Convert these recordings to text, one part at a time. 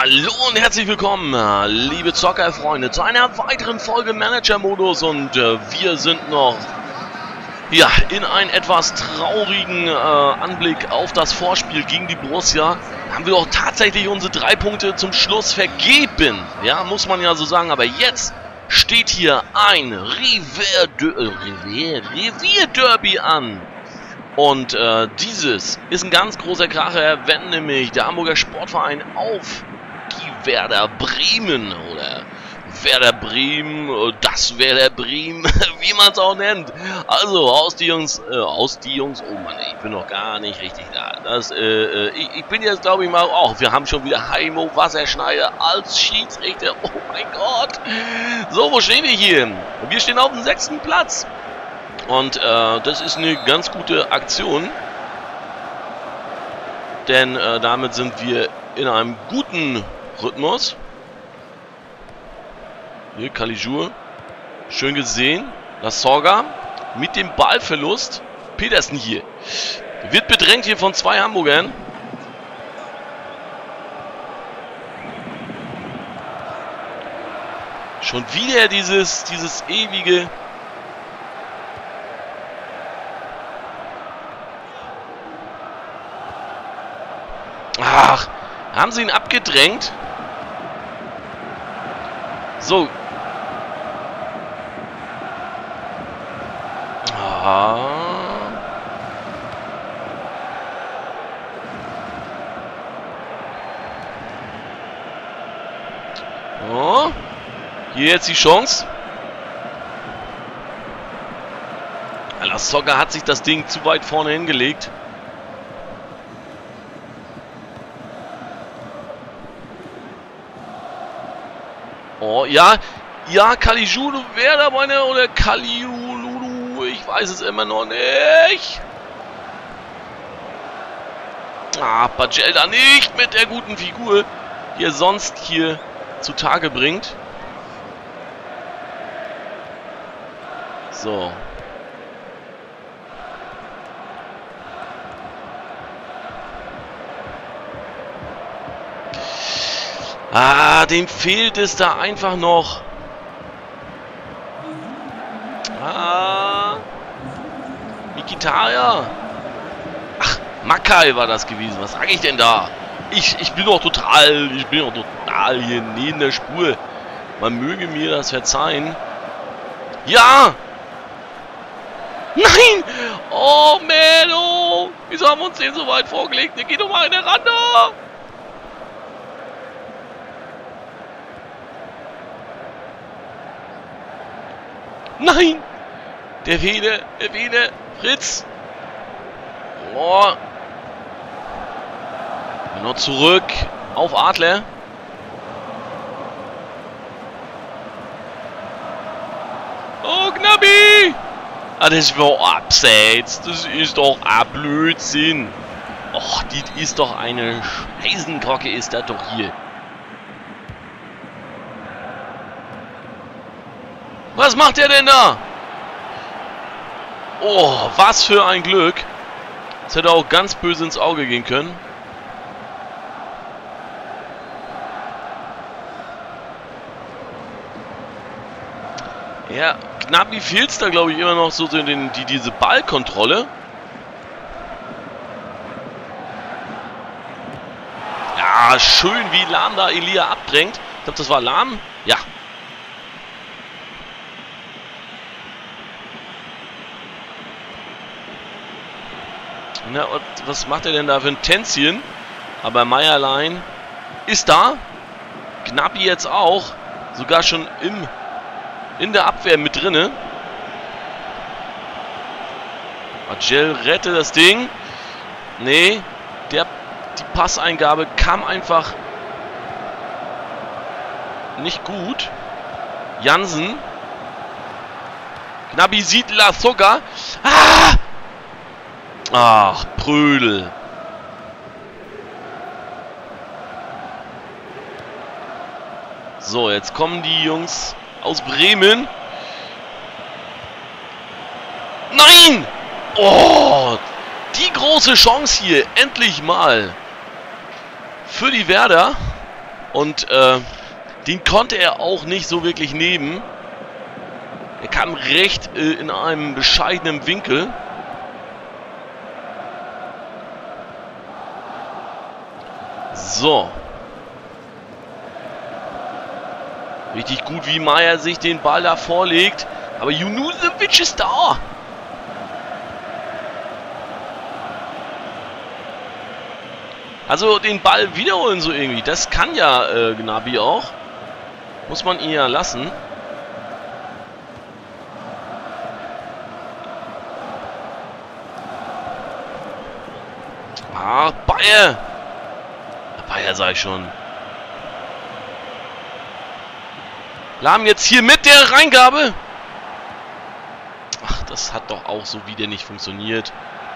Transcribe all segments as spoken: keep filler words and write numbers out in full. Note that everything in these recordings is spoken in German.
Hallo und herzlich willkommen, liebe Zockerfreunde, zu einer weiteren Folge Manager-Modus. Und äh, wir sind noch ja, in einen etwas traurigen äh, Anblick auf das Vorspiel gegen die Borussia. Haben wir auch tatsächlich unsere drei Punkte zum Schluss vergeben. Ja, muss man ja so sagen. Aber jetzt steht hier ein Revier-Derby an. Und äh, dieses ist ein ganz großer Kracher, wenn nämlich der Hamburger Sportverein auf die Werder Bremen oder Werder Bremen, das Werder Bremen, wie man es auch nennt. Also aus die Jungs, äh, aus die Jungs, oh Mann, ich bin noch gar nicht richtig da. Das, äh, ich, ich bin jetzt glaube ich mal, oh, wir haben schon wieder Heimo Wasserschneider als Schiedsrichter. Oh mein Gott. So, wo stehen wir hier? Wir stehen auf dem sechsten Platz. Und äh, das ist eine ganz gute Aktion, denn äh, damit sind wir in einem guten Rhythmus. Hier, Caligiur, schön gesehen. Lassorga mit dem Ballverlust. Petersen hier. Wird bedrängt hier von zwei Hamburgern. Schon wieder dieses, dieses ewige... Ach, haben sie ihn abgedrängt? So. Ah. Oh. Hier jetzt die Chance. Lasogga hat sich das Ding zu weit vorne hingelegt. Oh, ja, ja, Caligiur, wer da meine, oder Caligiur, ich weiß es immer noch nicht. Ah, Bajel da nicht mit der guten Figur, die er sonst hier zutage bringt. So. Ah, dem fehlt es da einfach noch. Ah. Mkhitaryan. Ach, Makai war das gewesen. Was sage ich denn da? Ich, ich bin doch total, ich bin doch total hier neben der Spur. Man möge mir das verzeihen. Ja! Nein! Oh, Melo! Wieso haben wir uns den so weit vorgelegt? Der geht doch mal in der Rande! Nein! Der Vene, der Vene, Fritz! Oh. Noch zurück auf Adler. Oh, Gnabry! Ah, das war abseits. Das ist doch ein Blödsinn. Och, die ist doch eine Scheißenkrocke, ist das doch hier. Was macht er denn da? Oh, was für ein Glück. Das hätte auch ganz böse ins Auge gehen können. Ja, Gnabry fehlt es da, glaube ich, immer noch so den, die, diese Ballkontrolle. Ja, schön, wie Lahm da Elia abdrängt. Ich glaube, das war Lahm. Ja. Na, und was macht er denn da für ein Tänzchen? Aber Meierlein ist da. Gnabry jetzt auch. Sogar schon im, in der Abwehr mit drinne. Bajel rettet das Ding. Nee, der, die Passeingabe kam einfach nicht gut. Jansen. Gnabry sieht Lasogga. Ah! Ach, Prödel. So, jetzt kommen die Jungs aus Bremen. Nein! Oh, große Chance hier, endlich mal für die Werder. Und äh, den konnte er auch nicht so wirklich nehmen. Er kam recht äh, in einem bescheidenen Winkel. So. Richtig gut, wie Meier sich den Ball da vorlegt. Aber Junuzovic ist da. Also den Ball wiederholen so irgendwie. Das kann ja äh, Gnabry auch. Muss man ihn ja lassen. Ah, Bayer. Bayer sag ich schon. Lahm jetzt hier mit der Reingabe. Ach, das hat doch auch so wieder nicht funktioniert.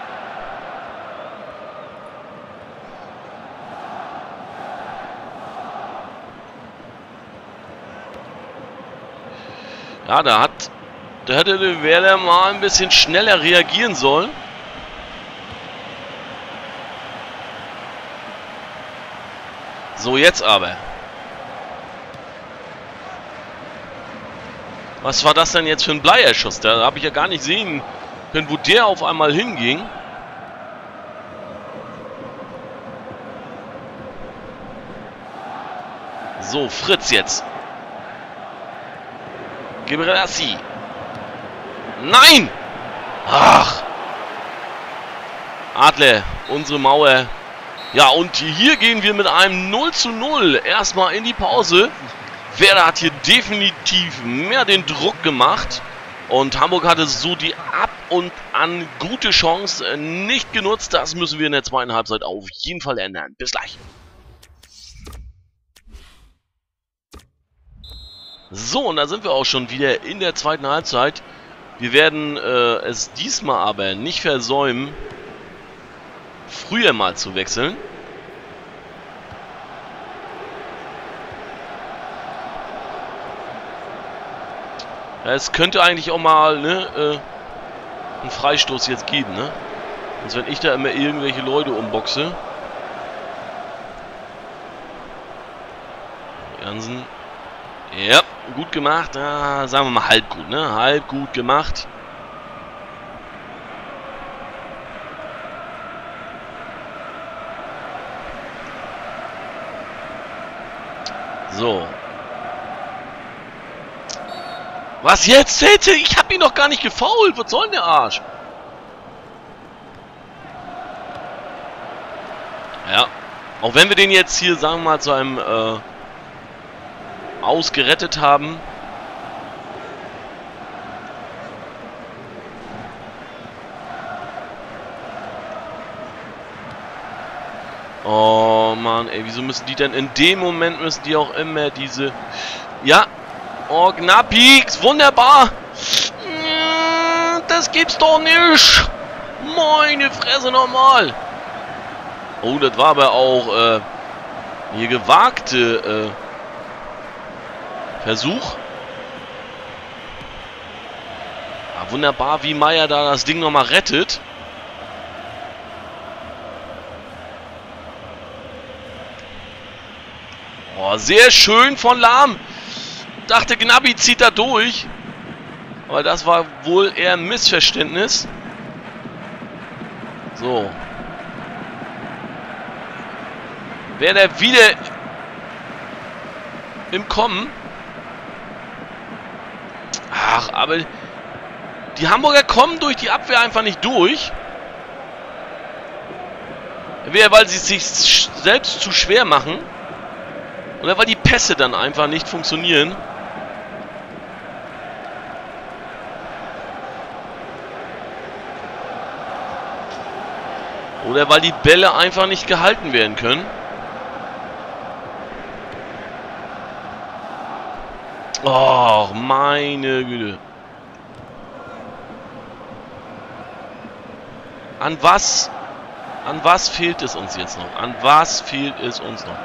Ja, da hat, da hätte der Werder mal ein bisschen schneller reagieren sollen. So, jetzt aber. Was war das denn jetzt für ein Bleierschuss? Da habe ich ja gar nicht sehen können, wo der auf einmal hinging. So, Fritz jetzt. Gebrassi. Nein! Ach! Adler, unsere Mauer. Ja, und hier gehen wir mit einem null zu null erstmal in die Pause. Werder hat hier definitiv mehr den Druck gemacht. Und Hamburg hatte so die ab und an gute Chance nicht genutzt. Das müssen wir in der zweiten Halbzeit auf jeden Fall ändern. Bis gleich. So, und da sind wir auch schon wieder in der zweiten Halbzeit. Wir werden äh, es diesmal aber nicht versäumen, früher mal zu wechseln. Ja, es könnte eigentlich auch mal ne, äh, einen Freistoß jetzt geben, ne? Als wenn ich da immer irgendwelche Leute umboxe. Jansen. Ja, gut gemacht. Ja, sagen wir mal halb gut, ne? Halb gut gemacht. So. Was jetzt? Ich hab ihn doch gar nicht gefoult. Was soll denn der Arsch? Ja. Auch wenn wir den jetzt hier, sagen wir mal, zu einem äh, ausgerettet haben. Oh Mann, ey, wieso müssen die denn in dem Moment müssen die auch immer diese... Ja. Oh, Gnabry, wunderbar. Das gibt's doch nicht. Meine Fresse nochmal. Oh, das war aber auch äh, hier gewagte äh, Versuch. Ja, wunderbar, wie Meier da das Ding nochmal rettet. Oh, sehr schön von Lahm. Dachte, Gnabry zieht da durch. Aber das war wohl eher ein Missverständnis. So. Werder wieder im Kommen. Ach, aber die Hamburger kommen durch die Abwehr einfach nicht durch. Entweder weil sie es sich selbst zu schwer machen. Oder weil die Pässe dann einfach nicht funktionieren. Oder weil die Bälle einfach nicht gehalten werden können. Oh, meine Güte. An was? An was fehlt es uns jetzt noch? An was fehlt es uns noch?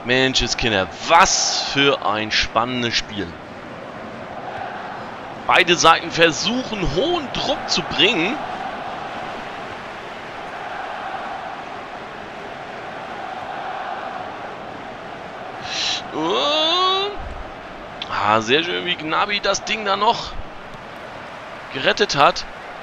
Menschenskinder, was für ein spannendes Spiel. Beide Seiten versuchen, hohen Druck zu bringen. Oh. Ah, sehr schön, wie Gnabry das Ding da noch gerettet hat.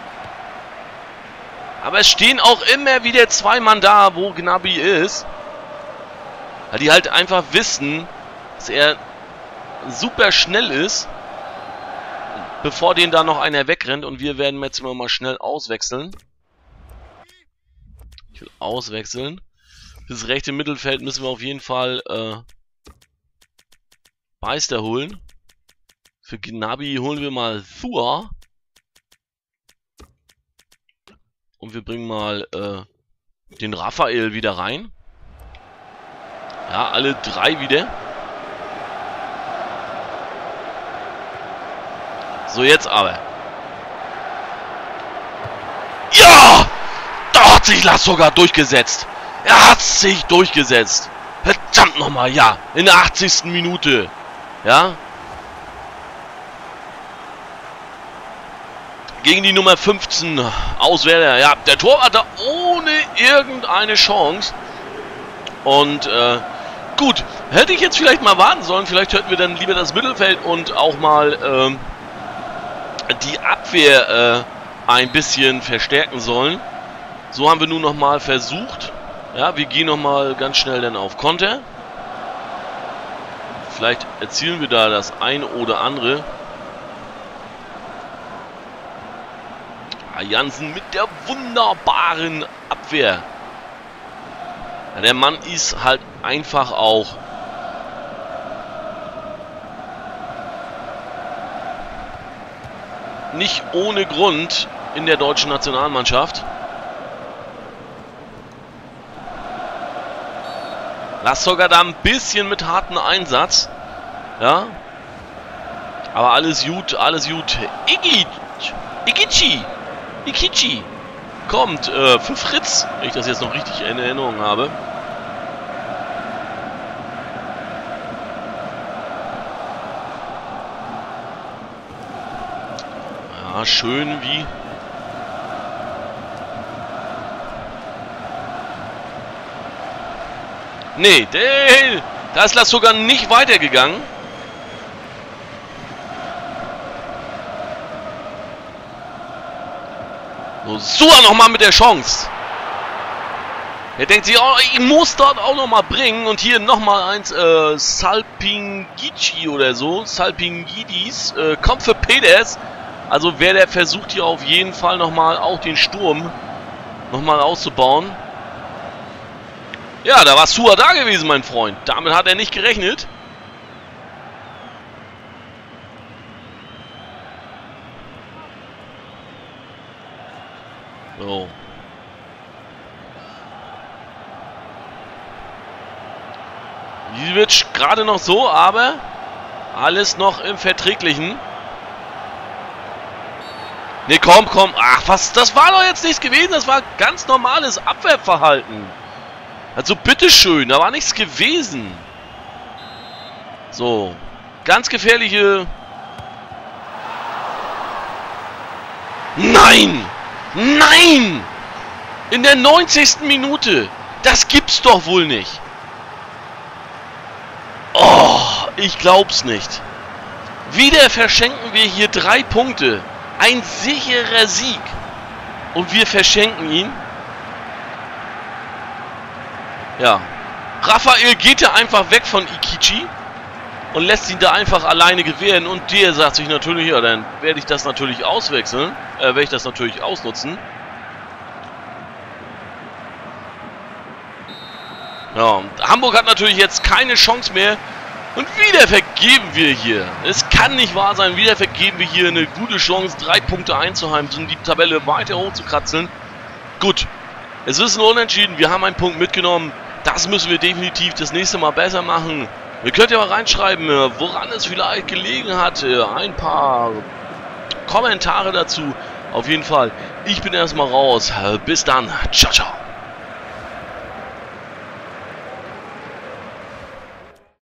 Aber es stehen auch immer wieder zwei Mann da, wo Gnabry ist. Weil die halt einfach wissen, dass er super schnell ist, bevor den da noch einer wegrennt. Und wir werden jetzt mal schnell auswechseln. Ich will auswechseln. Das rechte Mittelfeld müssen wir auf jeden Fall äh, Meister holen. Für Gnabry holen wir mal Thua. Und wir bringen mal äh, den Raphael wieder rein. Ja, alle drei wieder. So, jetzt aber. Ja! Da hat sich das sogar durchgesetzt. Er hat sich durchgesetzt. Verdammt nochmal, ja. In der achtzigsten Minute. Ja. Gegen die Nummer fünfzehn Auswärter. Ja, der Torwart da ohne irgendeine Chance. Und, äh, gut. Hätte ich jetzt vielleicht mal warten sollen. Vielleicht hätten wir dann lieber das Mittelfeld und auch mal, ähm, die Abwehr, äh, ein bisschen verstärken sollen. So haben wir nun nochmal versucht. Ja, wir gehen nochmal ganz schnell dann auf Konter. Vielleicht erzielen wir da das eine oder andere. Jansen mit der wunderbaren Abwehr. Ja, der Mann ist halt einfach auch nicht ohne Grund in der deutschen Nationalmannschaft. Das sogar da ein bisschen mit hartem Einsatz. Ja. Aber alles gut, alles gut. Igic, Igici. Ikichi kommt äh, für Fritz, wenn ich das jetzt noch richtig in Erinnerung habe. Ja, schön wie... Nee, der, da ist das sogar nicht weitergegangen. So, Sua nochmal mit der Chance. Er denkt sich, oh, ich muss dort auch nochmal bringen. Und hier nochmal eins, äh, Salpingici oder so. Salpingidis, äh, kommt für Peters. Also wer der versucht hier auf jeden Fall nochmal auch den Sturm nochmal auszubauen. Ja, da war Sua da gewesen, mein Freund. Damit hat er nicht gerechnet. So. Die wird gerade noch so, aber alles noch im Verträglichen. Ne, komm, komm. Ach, was? Das war doch jetzt nichts gewesen. Das war ganz normales Abwehrverhalten. Also, bitteschön. Da war nichts gewesen. So. Ganz gefährliche... Nein! Nein! In der neunzigsten Minute. Das gibt's doch wohl nicht. Oh, ich glaub's nicht. Wieder verschenken wir hier drei Punkte. Ein sicherer Sieg. Und wir verschenken ihn. Ja. Raphael geht ja einfach weg von Ikichi. Und lässt ihn da einfach alleine gewähren. Und der sagt sich natürlich, ja, dann werde ich das natürlich auswechseln. Äh, werde ich das natürlich ausnutzen. Ja, Hamburg hat natürlich jetzt keine Chance mehr. Und wieder vergeben wir hier. Es kann nicht wahr sein. Wieder vergeben wir hier eine gute Chance, drei Punkte einzuheimsen und die Tabelle weiter hochzukratzeln. Gut. Es ist nur unentschieden. Wir haben einen Punkt mitgenommen. Das müssen wir definitiv das nächste Mal besser machen. Ihr könnt ja mal reinschreiben, woran es vielleicht gelegen hat. Ein paar Kommentare dazu. Auf jeden Fall. Ich bin erstmal raus. Bis dann. Ciao, ciao.